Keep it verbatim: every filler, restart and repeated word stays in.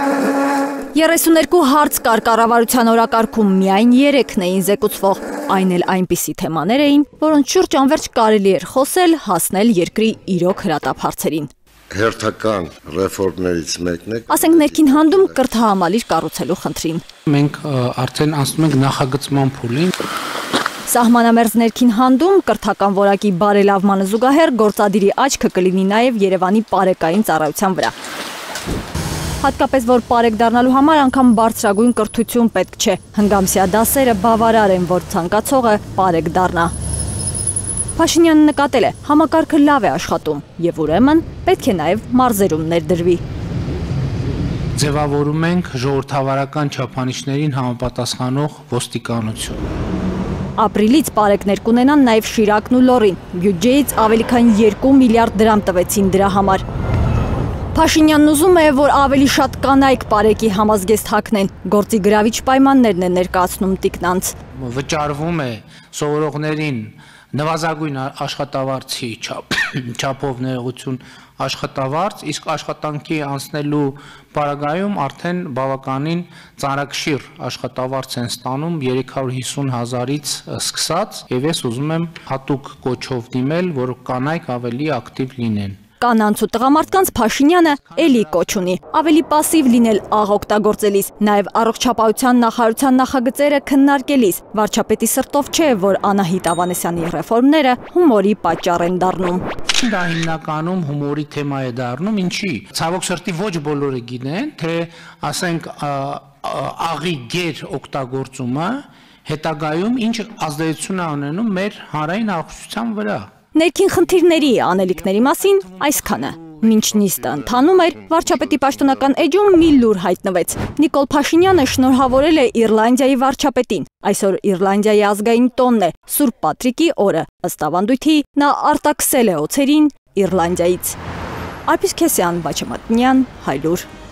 երեսուներկու հարց կար կառավարության օրակարգում միայն երեքն էին զեկուցվող, այն էլ այնպիսի թեմաներ էին, որոնց շուրջ անվերջ կարելի էր խոսել, հասնել երկրի իրոք հրատապ հարցերին։ Հերթական ռեֆորմներից մեկն է։ Ասենք ներքին հանդում կրթահամալիր կառուցելու խնդրին։ Մենք արդեն անցնում ենք նախագծման փուլին։ Սահմանամերձ ներքին հանդում կրթական որակի բարելավմանը զուգահեռ գործադիրի աչքը կլինի նաև Երևանի պարեկային ծառայության վրա։ Հատկապես որ պարեկ դառնալու համար անգամ բարձրագույն կրթություն պետք չէ։ Հնգամսյա դասերը բավարար են, որ ցանկացողը պարեկ դառնա։ Փաշինյանը նկատել է, համակարգը լավ է աշխատում եւ ուրեմն պետք է նաև մարզերում ներդրվի։ Ձևավորում ենք ժողովրդավարական չափանիշներին համապատասխանող ոստիկանություն։ Ապրիլից պարեկներ կունենան նաև Շիրակն ու Լոռին։ Բյուջեից ավելի քան երկու միլիարդ դրամ տվեցին դրա համար։ Փաշինյանն ուզում է, որ ավելի շատ կանայք պարեկի համազգեստ հագնեն, գործի գրավիչ պայմաններն է ներկայացնում տիկնանց։ Վճարվում է սովորողներին նվազագույն աշխատավարձի չափով ներողություն աշխատավարձ, իսկ աշխատանքի անցնելու պարագայում արդեն բավականին ծանրակշիռ աշխատավարձ են ստանում երեք հարյուր հիսուն հազարից սկսած, եւ ես ուզում եմ հատուկ կոչով դիմել, որ կանայք ավելի ակտիվ լինեն։ Կանանց ու տղամարդկանց Փաշինյանը էլի կոչ ունի, ավելի պասիվ լինել աղ օգտագործելիս, նաև առողջապահության նախարարության նախագծերը քննարկելիս, վարչապետի սրտով չէ, որ Անահիտ Ավանեսյանի ռեֆորմները հումորի պատճառ են դառնում։ Դա հիմնականում հումորի թեմա է դառնում, ինչի։ Ցավոք սրտի ոչ բոլորը գիտեն, թե ասենք աղի գեր օգտագործումը հետագայում ինչ ազդեցություն է ունենում մեր հանրային առողջության վրա։ Ներքին խնդիրների անելիքների մասին այսքանը։ Մինչ նիստը ընթանում էր, վարչապետի պաշտոնական էջում մի լուր հայտնվեց։ Նիկոլ Փաշինյանը շնորհավորել է Իռլանդիայի վարչապետին։ Այսօր Իռլանդիայի ազգային տոնն է, Սուրբ Պատրիկի օրը։ Ըստ ավանդույթի նա արտաքսել է օձերին Իռլանդիայից։ Արփիս Քեսյան, Բաչամատնյան, Հայլուր։